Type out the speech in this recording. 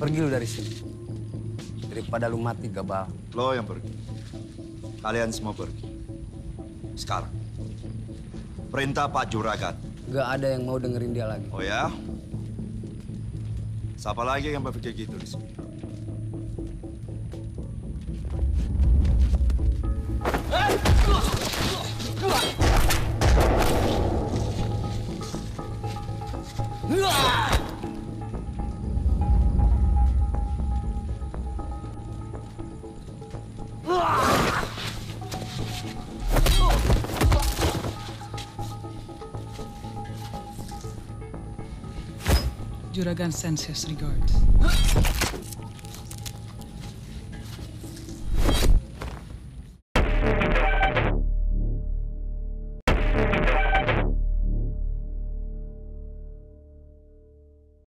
Pergi lu dari sini. Daripada lu mati gabal. Lo yang pergi. Kalian semua pergi. Sekarang. Perintah Pak Juragan. Gak ada yang mau dengerin dia lagi. Oh ya? Siapa lagi yang berpikir gitu di sini? Juragan sends his regards.